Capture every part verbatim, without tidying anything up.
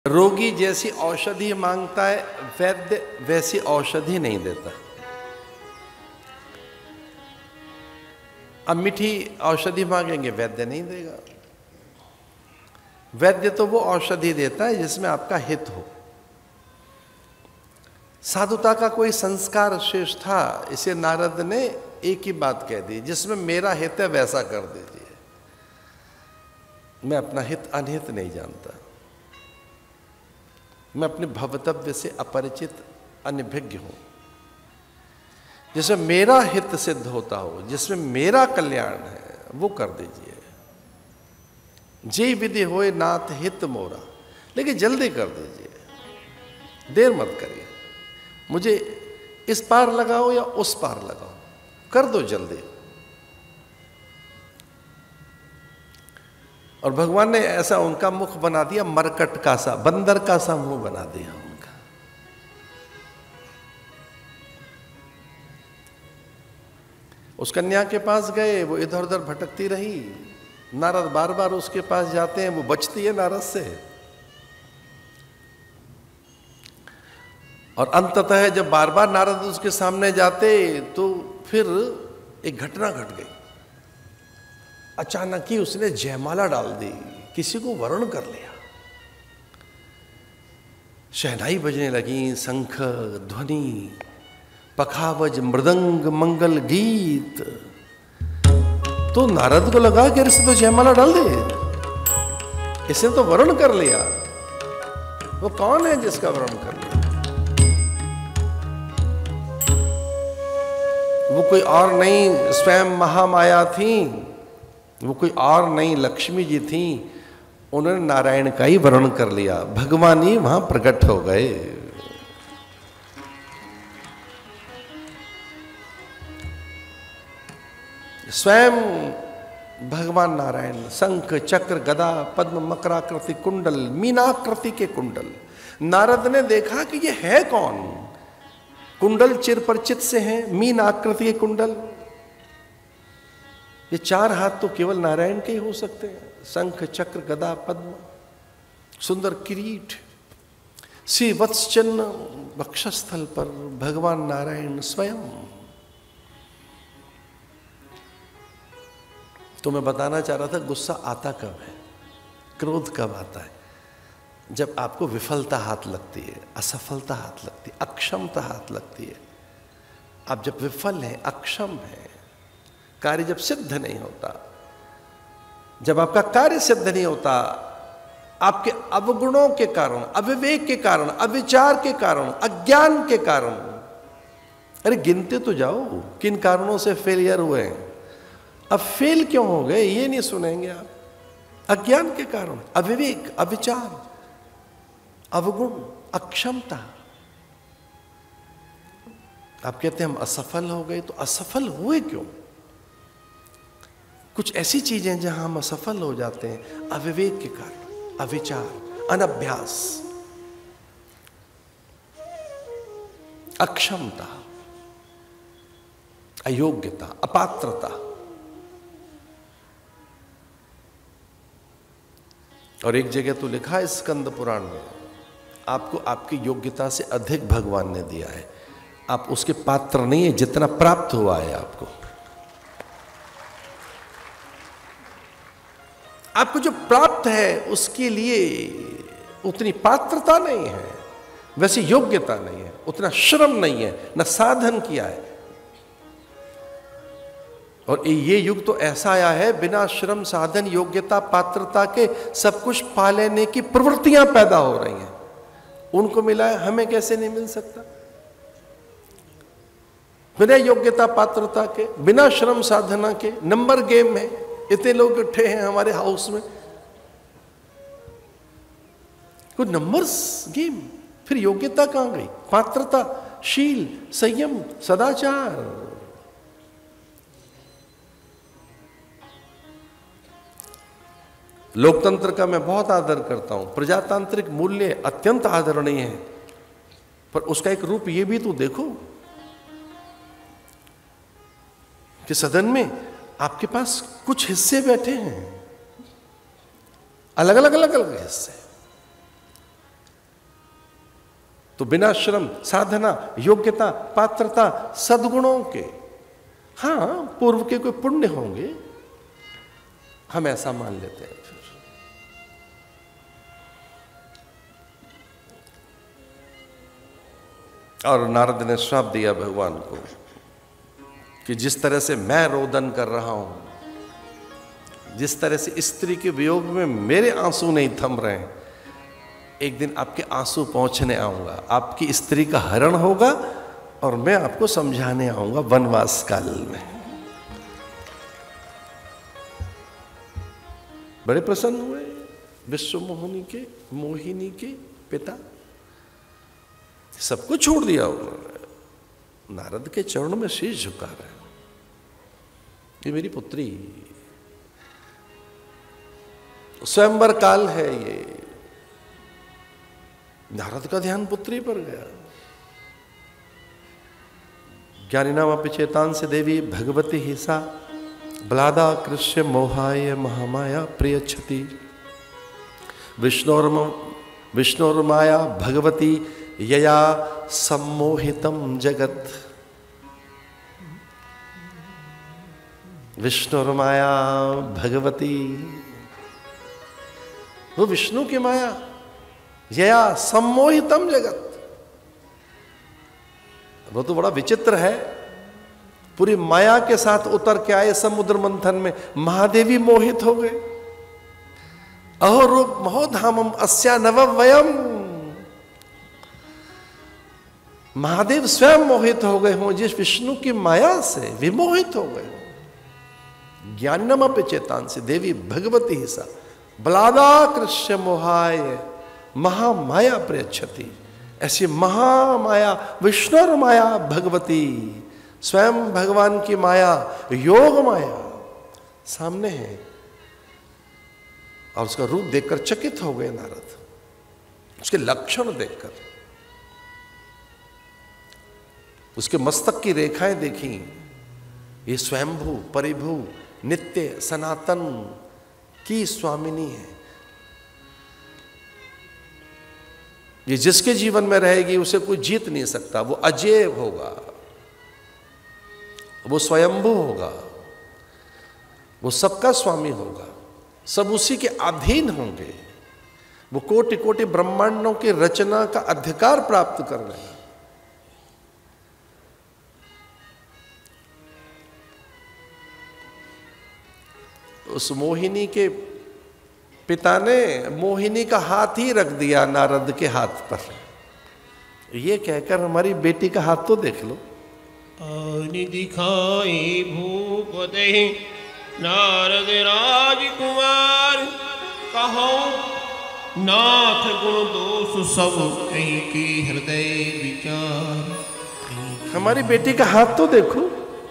रोगी जैसी औषधि मांगता है, वैद्य वैसी औषधि नहीं देता। अब मीठी औषधि मांगेंगे, वैद्य नहीं देगा। वैद्य तो वो औषधि देता है जिसमें आपका हित हो। साधुता का कोई संस्कार शेष था, इसे नारद ने एक ही बात कह दी, जिसमें मेरा हित है वैसा कर दीजिए। मैं अपना हित अनहित नहीं जानता। मैं अपने भवतव्य से अपरिचित अनभिज्ञ हूं। जिसमें मेरा हित सिद्ध होता हो, जिसमें मेरा कल्याण है, वो कर दीजिए। जे विधि होए नाथ हित मोरा, लेकिन जल्दी कर दीजिए, देर मत करिए। मुझे इस पार लगाओ या उस पार लगाओ, कर दो जल्दी। और भगवान ने ऐसा उनका मुख बना दिया, मरकट का सा, बंदर का सा मुंह बना दिया उनका। उस कन्या के पास गए, वो इधर उधर भटकती रही। नारद बार बार उसके पास जाते हैं, वो बचती है नारद से। और अंततः जब बार बार नारद उसके सामने जाते तो फिर एक घटना घट गई। अचानक ही उसने जयमाला डाल दी, किसी को वरण कर लिया। शहनाई बजने लगी, शंख ध्वनि, पखावज, मृदंग, मंगल गीत। तो नारद को लगा कि इसने तो जयमाला डाल दी, इसने तो वरण कर लिया। वो कौन है जिसका वरण कर लिया? वो कोई और नहीं, स्वयं महामाया थी। वो कोई और नहीं, लक्ष्मी जी थी। उन्होंने नारायण का ही वर्ण कर लिया, भगवान ही वहां प्रकट हो गए। स्वयं भगवान नारायण शंख चक्र गदा पद्म मकराकृति कुंडल, मीनाकृति के कुंडल। नारद ने देखा कि ये है कौन? कुंडल चिरपरिचित से हैं, मीन आकृति के कुंडल। ये चार हाथ तो केवल नारायण के ही हो सकते हैं। शंख चक्र गदा पद्म, सुंदर किरीट, श्री वत्स चिन्ह वक्षस्थल पर भगवान नारायण स्वयं। तो मैं बताना चाह रहा था, गुस्सा आता कब है, क्रोध कब आता है? जब आपको विफलता हाथ लगती है, असफलता हाथ लगती है, अक्षमता हाथ लगती है। आप जब विफल हैं, अक्षम हैं, कार्य जब सिद्ध नहीं होता, जब आपका कार्य सिद्ध नहीं होता, आपके अवगुणों के कारण, अविवेक के कारण, अविचार के कारण, अज्ञान के कारण। अरे गिनते तो जाओ किन कारणों से फेलियर हुए हैं। अब फेल क्यों हो गए ये नहीं सुनेंगे आप। अज्ञान के कारण, अविवेक, अविचार, अवगुण, अक्षमता। आप कहते हैं हम असफल हो गए, तो असफल हुए क्यों? कुछ ऐसी चीजें जहां हम असफल हो जाते हैं, अविवेक के कारण, अविचार, अनभ्यास, अक्षमता, अयोग्यता, अपात्रता। और एक जगह तो लिखा है स्कंद पुराण में, आपको आपकी योग्यता से अधिक भगवान ने दिया है। आप उसके पात्र नहीं है जितना प्राप्त हुआ है आपको। आपको जो प्राप्त है उसके लिए उतनी पात्रता नहीं है, वैसी योग्यता नहीं है, उतना श्रम नहीं है, न साधन किया है। और ये युग तो ऐसा आया है, बिना श्रम साधन योग्यता पात्रता के सब कुछ पा लेने की प्रवृत्तियां पैदा हो रही हैं। उनको मिला है, हमें कैसे नहीं मिल सकता? बिना योग्यता पात्रता के, बिना श्रम साधना के, नंबर गेम में इतने लोग इकट्ठे हैं हमारे हाउस में, कोई नंबर्स गेम। फिर योग्यता कहां गई? पात्रता, शील, संयम, सदाचार। लोकतंत्र का मैं बहुत आदर करता हूं, प्रजातांत्रिक मूल्य अत्यंत आदरणीय है, पर उसका एक रूप यह भी तो देखो कि सदन में आपके पास कुछ हिस्से बैठे हैं, अलग अलग अलग अलग हिस्से। तो बिना श्रम, साधना, योग्यता, पात्रता, सद्गुणों के, हाँ पूर्व के कोई पुण्य होंगे, हम ऐसा मान लेते हैं। फिर और नारद ने श्राप दिया भगवान को कि जिस तरह से मैं रोदन कर रहा हूं, जिस तरह से स्त्री के वियोग में मेरे आंसू नहीं थम रहे हैं, एक दिन आपके आंसू पहुंचने आऊंगा, आपकी स्त्री का हरण होगा और मैं आपको समझाने आऊंगा वनवास काल में। बड़े प्रसन्न हुए विश्व मोहिनी के मोहिनी के पिता, सब कुछ छोड़ दिया उन्होंने, नारद के चरणों में शीश झुका रहे, ये मेरी पुत्री, स्वयंवर काल है ये। नारद का ध्यान पुत्री पर गया। ज्ञानी नाम चेतान से देवी भगवती ही सा ब्लादा कृष्य मोहाय महामाया प्रियच्छति विष्णोर्म विष्णुर्माया भगवती यया सम्मोहितम जगत। विष्णुर्माया भगवती, वो विष्णु की माया, यया सम्मोहितम जगत। वो तो बड़ा विचित्र है, पूरी माया के साथ उतर के आए समुद्र मंथन में, महादेवी मोहित हो गए। अहो रूप महोधामम अस्या नववयम, महादेव स्वयं मोहित हो गए हों जिस विष्णु की माया से, विमोहित हो गए हों। ज्ञानम अपि चेतांसि देवी भगवती ही सा ब्लादा कृष्य मोहाय महामाया प्रयच्छति। ऐसी महामाया विष्णु माया भगवती, स्वयं भगवान की माया, योग माया सामने है। और उसका रूप देखकर चकित हो गए नारद, उसके लक्षण देखकर, उसके मस्तक की रेखाएं देखी। ये स्वयंभू परिभू नित्य सनातन की स्वामिनी है। ये जिसके जीवन में रहेगी उसे कोई जीत नहीं सकता। वो अजेय होगा, वो स्वयंभू होगा, वो सबका स्वामी होगा, सब उसी के अधीन होंगे। वो कोटि कोटि ब्रह्मांडों की रचना का अधिकार प्राप्त कर रहे हैं। उस मोहिनी के पिता ने मोहिनी का हाथ ही रख दिया नारद के हाथ पर। ये कहकर हमारी बेटी का हाथ तो देख लो। आनि दिखाई भूपते नारद राजकुमार, कहो नाथ गुण दोष सब कहीं की हृदय विचार। हमारी बेटी का हाथ तो देखो,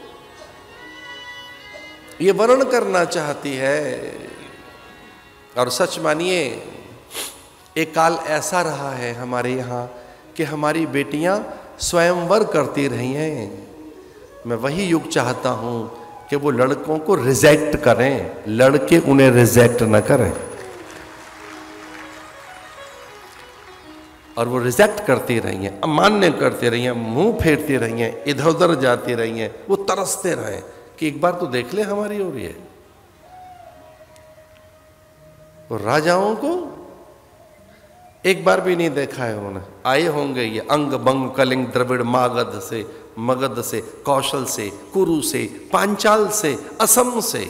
ये वर्णन करना चाहती है। और सच मानिए, एक काल ऐसा रहा है हमारे यहाँ कि हमारी बेटियां स्वयंवर करती रही हैं। मैं वही युग चाहता हूं कि वो लड़कों को रिजेक्ट करें, लड़के उन्हें रिजेक्ट न करें। और वो रिजेक्ट करती रही हैं, अमान्य करती रही हैं, मुंह फेरती रही हैं, इधर उधर जाती रही हैं। वो तरसते रहे कि एक बार तो देख ले हमारी ओर। ये तो राजाओं को एक बार भी नहीं देखा है उन्होंने। आए होंगे ये अंग बंग कलिंग द्रविड़ मागध से, मगध से, कौशल से, कुरु से, पांचाल से, असम से।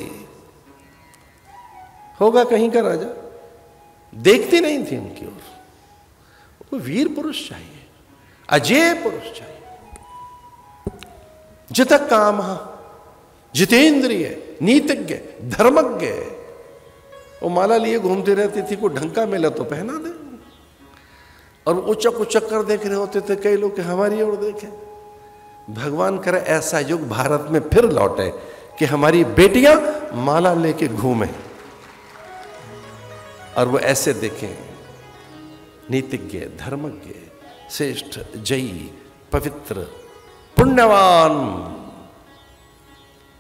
होगा कहीं का राजा, देखती नहीं थी उनकी ओर। कोई वीर पुरुष चाहिए, अजेय पुरुष चाहिए, जित काम जितेंद्रिय, नीतिज्ञ, धर्मज्ञ। वो माला लिए घूमती रहती थी, कोई ढंग का मिला तो पहना दे। और उचक उचक कर देख रहे होते थे कई लोग कि हमारी ओर देखें। भगवान करे ऐसा युग भारत में फिर लौटे कि हमारी बेटियां माला लेके घूमें और वो ऐसे देखें, नीतिज्ञ, धर्मज्ञ, श्रेष्ठ, जयी, पवित्र, पुण्यवान।